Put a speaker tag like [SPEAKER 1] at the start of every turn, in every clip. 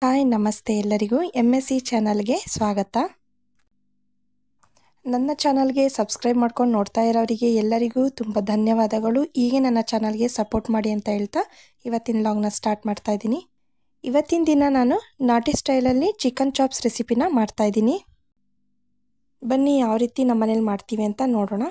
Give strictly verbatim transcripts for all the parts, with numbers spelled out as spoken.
[SPEAKER 1] Hi ನಮಸ್ತೆ ಎಲ್ಲರಿಗೂ M S C ಚಾನಲ್ಗೆ ಸ್ವಾಗತ. ನನ್ನ ಚಾನಲ್ಗೆ ಸಬ್ಸ್ಕ್ರೈಬ್ ಮಾಡ್ಕೊಂಡು ನೋಡ್ತಾ ಇರೋರಿಗೆ ಎಲ್ಲರಿಗೂ ತುಂಬ ಧನ್ಯವಾದಗಳು. ಹೀಗೆ ನನ್ನ ಚಾನಲ್ಗೆ ಸಪೋರ್ಟ್ ಮಾಡಿ ಅಂತ ಹೇಳ್ತಾ ಇವತ್ತಿನ ಲಾಗ್ನ ಸ್ಟಾರ್ಟ್ ಮಾಡ್ತಾ ಇದ್ದೀನಿ. ಇವತ್ತಿನ ದಿನ ನಾನು ನಾಟಿ ಸ್ಟೈಲಲ್ಲಿ ಚಿಕನ್ ಚಾಪ್ಸ್ ರೆಸಿಪಿನ ಮಾಡ್ತಾ ಇದ್ದೀನಿ. ಬನ್ನಿ ಯಾವ ರೀತಿ ನಮ್ಮ ಮನೇಲಿ ಮಾಡ್ತೀವಿ ಅಂತ ನೋಡೋಣ.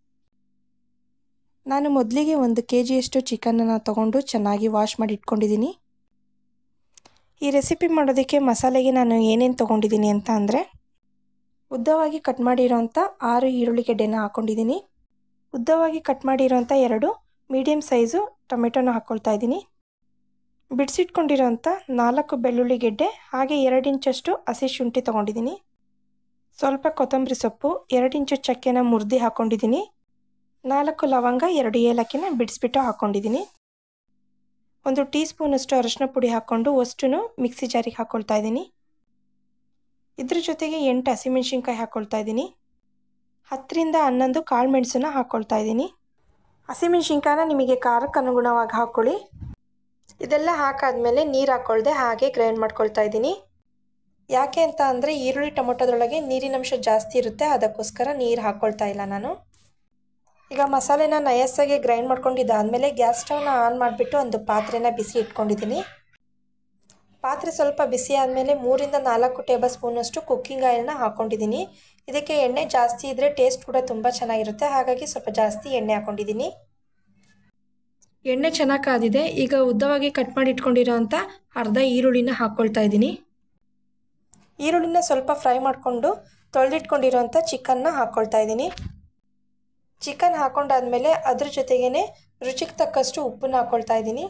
[SPEAKER 1] ನಾನು ಮೊದಲಿಗೆ ಒಂದು ಕೆ ಜಿಯಷ್ಟು ಚಿಕನನ್ನು ತೊಗೊಂಡು ಚೆನ್ನಾಗಿ ವಾಶ್ ಮಾಡಿ ಇಟ್ಕೊಂಡಿದ್ದೀನಿ. ಈ ರೆಸಿಪಿ ಮಾಡೋದಕ್ಕೆ ಮಸಾಲೆಗೆ ನಾನು ಏನೇನು ತೊಗೊಂಡಿದ್ದೀನಿ ಅಂತ ಅಂದರೆ, ಉದ್ದವಾಗಿ ಕಟ್ ಮಾಡಿರೋಂಥ ಆರು ಈರುಳ್ಳಿ ಗೆಡ್ಡೆನ ಹಾಕ್ಕೊಂಡಿದ್ದೀನಿ. ಉದ್ದವಾಗಿ ಕಟ್ ಮಾಡಿರೋಂಥ ಎರಡು ಮೀಡಿಯಮ್ ಸೈಜು ಟೊಮೆಟೊನ ಹಾಕ್ಕೊಳ್ತಾ ಇದ್ದೀನಿ. ಬಿಡಿಸಿಟ್ಕೊಂಡಿರೋಂಥ ನಾಲ್ಕು ಬೆಳ್ಳುಳ್ಳಿ ಗೆಡ್ಡೆ, ಹಾಗೆ ಎರಡು ಇಂಚಷ್ಟು ಹಸಿ ಶುಂಠಿ ತೊಗೊಂಡಿದ್ದೀನಿ. ಸ್ವಲ್ಪ ಕೊತ್ತಂಬರಿ ಸೊಪ್ಪು, ಎರಡು ಇಂಚು ಚಕ್ಕೆನ ಮುರಿದು ಹಾಕ್ಕೊಂಡಿದ್ದೀನಿ. ನಾಲ್ಕು ಲವಂಗ, ಎರಡು ಏಲಕ್ಕಿನ ಬಿಡಿಸ್ಬಿಟ್ಟು ಹಾಕ್ಕೊಂಡಿದ್ದೀನಿ. ಒಂದು ಟೀ ಸ್ಪೂನಷ್ಟು ಅರಶಿನ ಪುಡಿ ಹಾಕ್ಕೊಂಡು ಅಷ್ಟು ಮಿಕ್ಸಿ ಜಾರಿಗೆ ಹಾಕ್ಕೊಳ್ತಾ ಇದ್ದೀನಿ. ಇದ್ರ ಜೊತೆಗೆ ಎಂಟು ಹಸಿಮೆಣ್ಸಿನ್ಕಾಯಿ ಹಾಕ್ಕೊಳ್ತಾ ಇದ್ದೀನಿ. ಹತ್ತರಿಂದ ಹನ್ನೊಂದು ಕಾಳು ಮೆಣಸನ್ನ ಹಾಕ್ಕೊಳ್ತಾ ಇದ್ದೀನಿ. ಹಸಿಮೆಣ್ಸಿನ್ಕಾಯನ್ನ ನಿಮಗೆ ಖಾರಕ್ಕೆ ಅನುಗುಣವಾಗಿ ಹಾಕ್ಕೊಳ್ಳಿ. ಇದೆಲ್ಲ ಹಾಕಾದ್ಮೇಲೆ ನೀರು ಹಾಕ್ಕೊಳ್ದೆ ಹಾಗೆ ಗ್ರೈಂಡ್ ಮಾಡ್ಕೊಳ್ತಾ ಇದ್ದೀನಿ. ಯಾಕೆ ಅಂತ ಅಂದರೆ ಈರುಳ್ಳಿ ಟೊಮೊಟೊದೊಳಗೆ ನೀರಿನಂಶ ಜಾಸ್ತಿ ಇರುತ್ತೆ, ಅದಕ್ಕೋಸ್ಕರ ನೀರು ಹಾಕ್ಕೊಳ್ತಾ ಇಲ್ಲ ನಾನು. ಈಗ ಮಸಾಲೆನ ನಯಸ್ಸಾಗಿ ಗ್ರೈಂಡ್ ಮಾಡ್ಕೊಂಡಿದ್ದಾದಮೇಲೆ ಗ್ಯಾಸ್ ಸ್ಟವ್ನ ಆನ್ ಮಾಡಿಬಿಟ್ಟು ಒಂದು ಪಾತ್ರೆನ ಬಿಸಿ ಇಟ್ಕೊಂಡಿದ್ದೀನಿ. ಪಾತ್ರೆ ಸ್ವಲ್ಪ ಬಿಸಿ ಆದಮೇಲೆ ಮೂರಿಂದ ನಾಲ್ಕು ಟೇಬಲ್ ಸ್ಪೂನಷ್ಟು ಕುಕ್ಕಿಂಗ್ ಆಯಿಲ್ನ ಹಾಕ್ಕೊಂಡಿದ್ದೀನಿ. ಇದಕ್ಕೆ ಎಣ್ಣೆ ಜಾಸ್ತಿ ಇದ್ದರೆ ಟೇಸ್ಟ್ ಕೂಡ ತುಂಬ ಚೆನ್ನಾಗಿರುತ್ತೆ, ಹಾಗಾಗಿ ಸ್ವಲ್ಪ ಜಾಸ್ತಿ ಎಣ್ಣೆ ಹಾಕ್ಕೊಂಡಿದ್ದೀನಿ. ಎಣ್ಣೆ ಚೆನ್ನಾಗಿ ಕಾದಿದೆ. ಈಗ ಉದ್ದವಾಗಿ ಕಟ್ ಮಾಡಿ ಇಟ್ಕೊಂಡಿರೋ ಅಂಥ ಅರ್ಧ ಈರುಳ್ಳಿನ ಹಾಕ್ಕೊಳ್ತಾ ಇದ್ದೀನಿ. ಈರುಳ್ಳಿನ ಸ್ವಲ್ಪ ಫ್ರೈ ಮಾಡಿಕೊಂಡು ತೊಳೆದಿಟ್ಕೊಂಡಿರೋಂಥ ಚಿಕನ್ನ ಹಾಕ್ಕೊಳ್ತಾ ಇದ್ದೀನಿ. ಚಿಕನ್ ಹಾಕ್ಕೊಂಡಾದ್ಮೇಲೆ ಅದ್ರ ಜೊತೆಗೇ ರುಚಿಗೆ ತಕ್ಕಷ್ಟು ಉಪ್ಪನ್ನ ಹಾಕ್ಕೊಳ್ತಾ ಇದ್ದೀನಿ.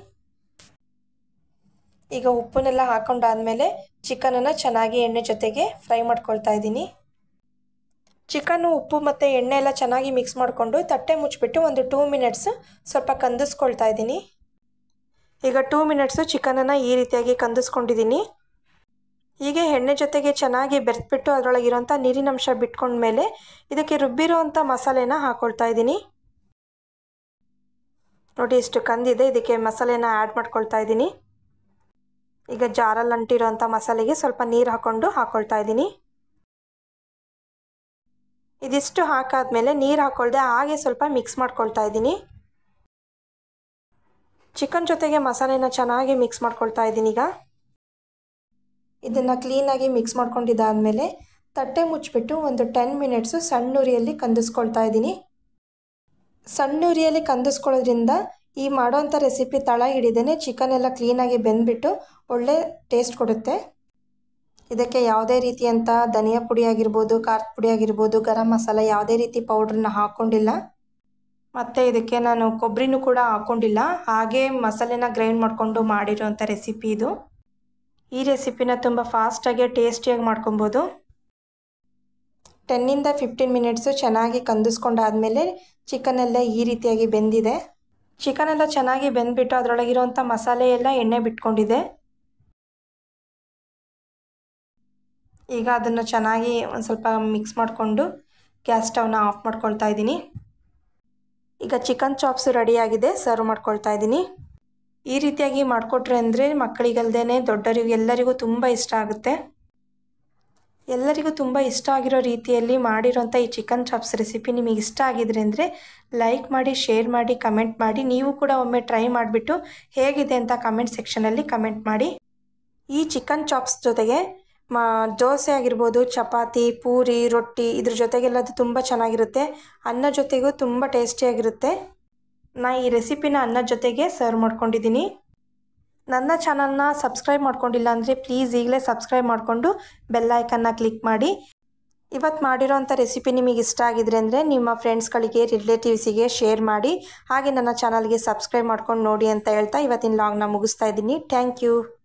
[SPEAKER 1] ಈಗ ಉಪ್ಪನ್ನೆಲ್ಲ ಹಾಕ್ಕೊಂಡಾದ್ಮೇಲೆ ಚಿಕನನ್ನು ಚೆನ್ನಾಗಿ ಎಣ್ಣೆ ಜೊತೆಗೆ ಫ್ರೈ ಮಾಡ್ಕೊಳ್ತಾ ಇದ್ದೀನಿ. ಚಿಕನ್ನು ಉಪ್ಪು ಮತ್ತು ಎಣ್ಣೆ ಎಲ್ಲ ಚೆನ್ನಾಗಿ ಮಿಕ್ಸ್ ಮಾಡಿಕೊಂಡು ತಟ್ಟೆ ಮುಚ್ಚಿಬಿಟ್ಟು ಒಂದು ಟೂ ಮಿನಿಟ್ಸ್ ಸ್ವಲ್ಪ ಕಂದಿಸ್ಕೊಳ್ತಾ ಇದ್ದೀನಿ. ಈಗ ಟೂ ಮಿನಿಟ್ಸು ಚಿಕನನ್ನು ಈ ರೀತಿಯಾಗಿ ಕಂದಿಸ್ಕೊಂಡಿದ್ದೀನಿ. ಹೀಗೆ ಎಣ್ಣೆ ಜೊತೆಗೆ ಚೆನ್ನಾಗಿ ಬೆರೆಸ್ಬಿಟ್ಟು ಅದರೊಳಗಿರೋಂಥ ನೀರಿನಂಶ ಬಿಟ್ಕೊಂಡ್ಮೇಲೆ ಇದಕ್ಕೆ ರುಬ್ಬಿರೋವಂಥ ಮಸಾಲೆನ ಹಾಕ್ಕೊಳ್ತಾ ಇದ್ದೀನಿ. ನೋಡಿ ಇಷ್ಟು ಕಂದಿದೆ. ಇದಕ್ಕೆ ಮಸಾಲೆನ ಆ್ಯಡ್ ಮಾಡ್ಕೊಳ್ತಾ ಇದ್ದೀನಿ. ಈಗ ಜಾರಲ್ಲಿ ಅಂಟಿರೋಂಥ ಮಸಾಲೆಗೆ ಸ್ವಲ್ಪ ನೀರು ಹಾಕ್ಕೊಂಡು ಹಾಕ್ಕೊಳ್ತಾ ಇದ್ದೀನಿ. ಇದಿಷ್ಟು ಹಾಕಾದ್ಮೇಲೆ ನೀರು ಹಾಕ್ಕೊಳ್ದೆ ಹಾಗೆ ಸ್ವಲ್ಪ ಮಿಕ್ಸ್ ಮಾಡ್ಕೊಳ್ತಾ ಇದ್ದೀನಿ. ಚಿಕನ್ ಜೊತೆಗೆ ಮಸಾಲೆನ ಚೆನ್ನಾಗಿ ಮಿಕ್ಸ್ ಮಾಡ್ಕೊಳ್ತಾ ಇದ್ದೀನಿ. ಈಗ ಇದನ್ನು ಕ್ಲೀನಾಗಿ ಮಿಕ್ಸ್ ಮಾಡ್ಕೊಂಡಿದ್ದಾದಮೇಲೆ ತಟ್ಟೆ ಮುಚ್ಚಿಬಿಟ್ಟು ಒಂದು ಟೆನ್ ಮಿನಿಟ್ಸು ಸಣ್ಣ ಉರಿಯಲ್ಲಿ ಕಂದಿಸ್ಕೊಳ್ತಾ ಇದ್ದೀನಿ. ಸಣ್ಣ ಉರಿಯಲ್ಲಿ ಕಂದಿಸ್ಕೊಳ್ಳೋದ್ರಿಂದ ಈ ಮಾಡೋವಂಥ ರೆಸಿಪಿ ತಳ ಹಿಡಿದೇ ಚಿಕನ್ ಎಲ್ಲ ಕ್ಲೀನಾಗಿ ಬೆಂದ್ಬಿಟ್ಟು ಒಳ್ಳೆ ಟೇಸ್ಟ್ ಕೊಡುತ್ತೆ. ಇದಕ್ಕೆ ಯಾವುದೇ ರೀತಿಯಂಥ ಧನಿಯಾ ಪುಡಿ ಆಗಿರ್ಬೋದು, ಖಾರದ ಪುಡಿ ಆಗಿರ್ಬೋದು, ಗರಂ ಮಸಾಲ ಯಾವುದೇ ರೀತಿ ಪೌಡ್ರನ್ನ ಹಾಕ್ಕೊಂಡಿಲ್ಲ. ಮತ್ತು ಇದಕ್ಕೆ ನಾನು ಕೊಬ್ಬರಿನೂ ಕೂಡ ಹಾಕ್ಕೊಂಡಿಲ್ಲ. ಹಾಗೇ ಮಸಾಲೆನ ಗ್ರೈಂಡ್ ಮಾಡಿಕೊಂಡು ಮಾಡಿರೋವಂಥ ರೆಸಿಪಿ ಇದು. ಈ ರೆಸಿಪಿನ ತುಂಬ ಫಾಸ್ಟಾಗಿ ಟೇಸ್ಟಿಯಾಗಿ ಮಾಡ್ಕೊಬೋದು. ಟೆನ್ನಿಂದ ಫಿಫ್ಟೀನ್ ಮಿನಿಟ್ಸು ಚೆನ್ನಾಗಿ ಕಂದಿಸ್ಕೊಂಡಾದಮೇಲೆ ಚಿಕನ್ ಎಲ್ಲ ಈ ರೀತಿಯಾಗಿ ಬೆಂದಿದೆ. ಚಿಕನ್ ಎಲ್ಲ ಚೆನ್ನಾಗಿ ಬೆಂದ್ಬಿಟ್ಟು ಅದರೊಳಗಿರೋಂಥ ಮಸಾಲೆ ಎಲ್ಲ ಎಣ್ಣೆ ಬಿಟ್ಕೊಂಡಿದೆ. ಈಗ ಅದನ್ನು ಚೆನ್ನಾಗಿ ಒಂದು ಸ್ವಲ್ಪ ಮಿಕ್ಸ್ ಮಾಡಿಕೊಂಡು ಗ್ಯಾಸ್ ಸ್ಟವ್ನ ಆಫ್ ಮಾಡ್ಕೊಳ್ತಾ ಇದ್ದೀನಿ. ಈಗ ಚಿಕನ್ ಚಾಪ್ಸು ರೆಡಿಯಾಗಿದೆ, ಸರ್ವ್ ಮಾಡ್ಕೊಳ್ತಾ ಇದ್ದೀನಿ. ಈ ರೀತಿಯಾಗಿ ಮಾಡಿಕೊಟ್ರೆ ಅಂದರೆ ಮಕ್ಕಳಿಗಲ್ದೇ ದೊಡ್ಡರಿಗೂ ಎಲ್ಲರಿಗೂ ತುಂಬ ಇಷ್ಟ ಆಗುತ್ತೆ. ಎಲ್ಲರಿಗೂ ತುಂಬ ಇಷ್ಟ ಆಗಿರೋ ರೀತಿಯಲ್ಲಿ ಮಾಡಿರೋಂಥ ಈ ಚಿಕನ್ ಚಾಪ್ಸ್ ರೆಸಿಪಿ ನಿಮಗೆ ಇಷ್ಟ ಆಗಿದ್ರೆ ಅಂದರೆ ಲೈಕ್ ಮಾಡಿ, ಶೇರ್ ಮಾಡಿ, ಕಮೆಂಟ್ ಮಾಡಿ. ನೀವು ಕೂಡ ಒಮ್ಮೆ ಟ್ರೈ ಮಾಡಿಬಿಟ್ಟು ಹೇಗಿದೆ ಅಂತ ಕಮೆಂಟ್ ಸೆಕ್ಷನಲ್ಲಿ ಕಮೆಂಟ್ ಮಾಡಿ. ಈ ಚಿಕನ್ ಚಾಪ್ಸ್ ಜೊತೆಗೆ ಮಾ ದೋಸೆ ಆಗಿರ್ಬೋದು, ಚಪಾತಿ, ಪೂರಿ, ರೊಟ್ಟಿ ಇದ್ರ ಜೊತೆಗೆಲ್ಲದು ತುಂಬ ಚೆನ್ನಾಗಿರುತ್ತೆ. ಅನ್ನ ಜೊತೆಗೂ ತುಂಬ ಟೇಸ್ಟಿಯಾಗಿರುತ್ತೆ. ನಾನು ಈ ರೆಸಿಪಿನ ಅನ್ನದ ಜೊತೆಗೆ ಸರ್ವ್ ಮಾಡ್ಕೊಂಡಿದ್ದೀನಿ. ನನ್ನ ಚಾನಲ್ನ ಸಬ್ಸ್ಕ್ರೈಬ್ ಮಾಡ್ಕೊಂಡಿಲ್ಲ ಅಂದರೆ ಪ್ಲೀಸ್ ಈಗಲೇ ಸಬ್ಸ್ಕ್ರೈಬ್ ಮಾಡಿಕೊಂಡು ಬೆಲ್ ಐಕನ್ನ ಕ್ಲಿಕ್ ಮಾಡಿ. ಇವತ್ತು ಮಾಡಿರೋಂಥ ರೆಸಿಪಿ ನಿಮಗೆ ಇಷ್ಟ ಆಗಿದ್ರೆ ಅಂದರೆ ನಿಮ್ಮ ಫ್ರೆಂಡ್ಸ್ಗಳಿಗೆ, ರಿಲೇಟಿವ್ಸಿಗೆ ಶೇರ್ ಮಾಡಿ. ಹಾಗೆ ನನ್ನ ಚಾನಲ್ಗೆ ಸಬ್ಸ್ಕ್ರೈಬ್ ಮಾಡ್ಕೊಂಡು ನೋಡಿ ಅಂತ ಹೇಳ್ತಾ ಇವತ್ತಿನ ಲಾಗ್ನ ಮುಗಿಸ್ತಾ ಇದ್ದೀನಿ. Thank you.